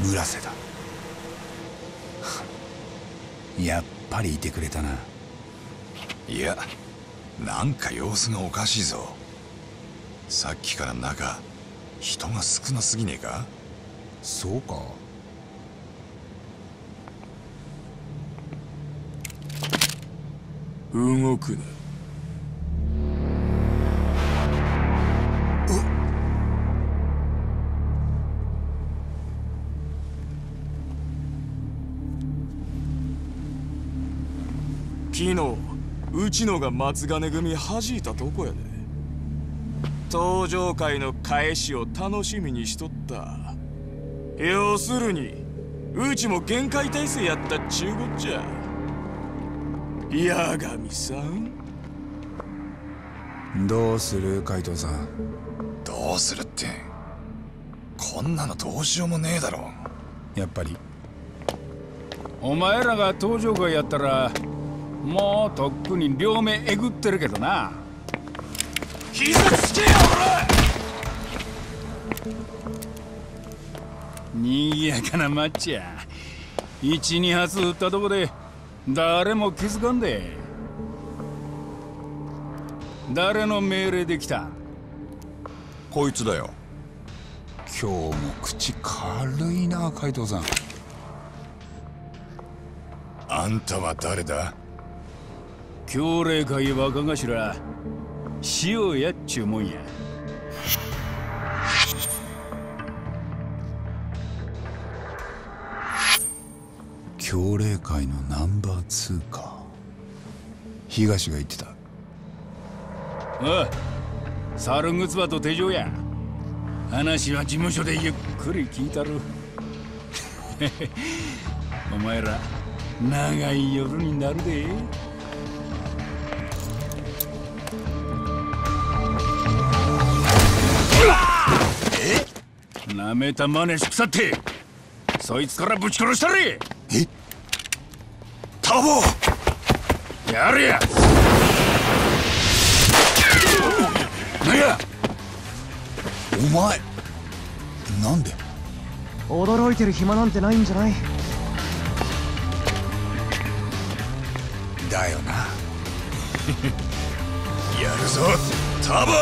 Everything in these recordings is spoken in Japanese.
村瀬だ。やっぱりいてくれたな。 いや、なんか様子がおかしいぞ。さっきから中人が少なすぎねえか？ そうか。 動くな。昨日うちのが松金組弾いたとこやで。登場会の返しを楽しみにしとった。要するにうちも限界体制やったっちゅうこっちゃ。八神さん、 どうする海藤さん。 どうするって、こんなのどうしようもねえだろ。 やっぱりお前らが登場会やったらもうとっくに両目えぐってるけどな。 膝つけよにぎやかなマッチや。12発撃ったとこで誰も気づかんで。誰の命令で来た？ こいつだよ。 今日も口軽いな海藤さん。 あんたは誰だ？ 強霊会若頭塩やっちゅうもんや。 強霊会のナンバー2か。東が言ってた。 おい、猿ぐつばと手錠や。話は事務所でゆっくり聞いたる。お前ら長い夜になるで。なめたまねしくさってそいつからぶち殺したれ。 タボやれや。 なんやお前、なんで？ 驚いてる暇なんてないんじゃない？ だよな。 やるぞタボ。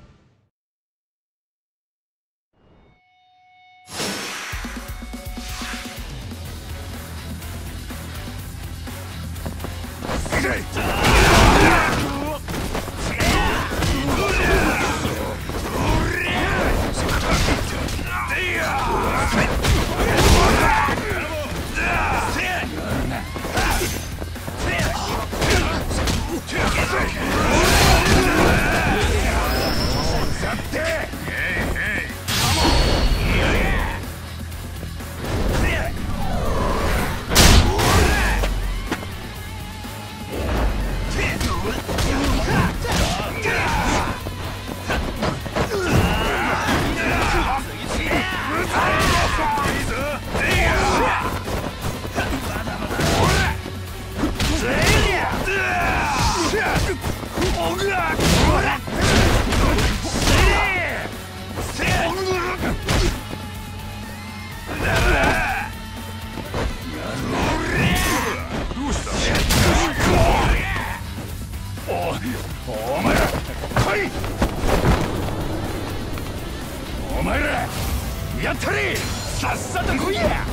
お前らやったれ。さっさと来いや。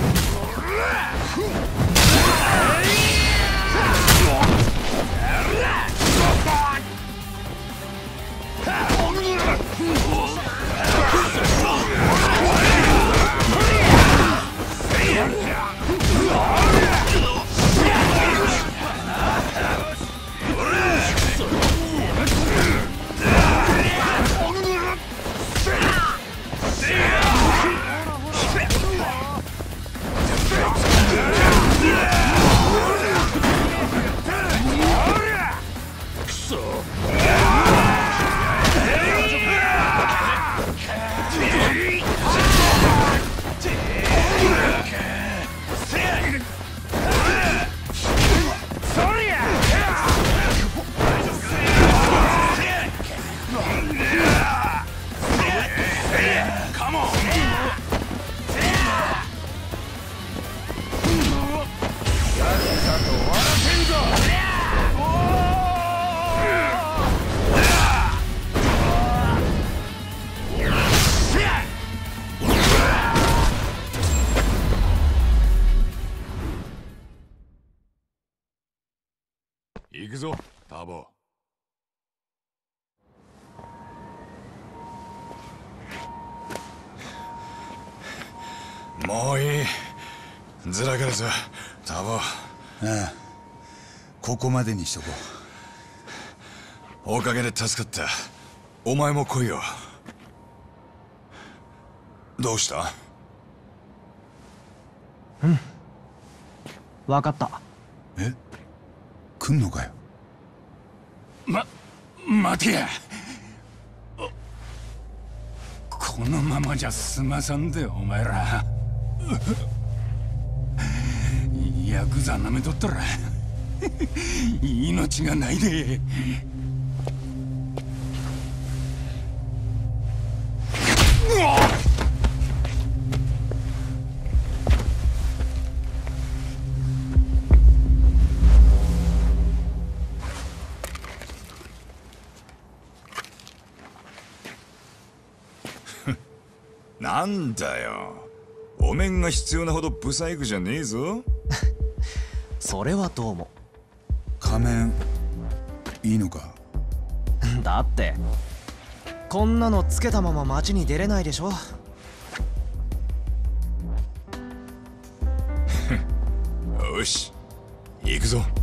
もういい。ずらかるぞタボ。 ああ、ここまでにしとこおかげで助かった。お前も来いよ。どうした？ 分かった。 う。え、来んのかよ。 待てや。このままじゃ済まさんでお前ら。ヤクザなめとったら命がないで。 なんだよ、お面が必要なほどブサイクじゃねえぞ。 それはどうも。 仮面いいのか？ だってこんなのつけたまま街に出れないでしょ。 よし、行くぞ。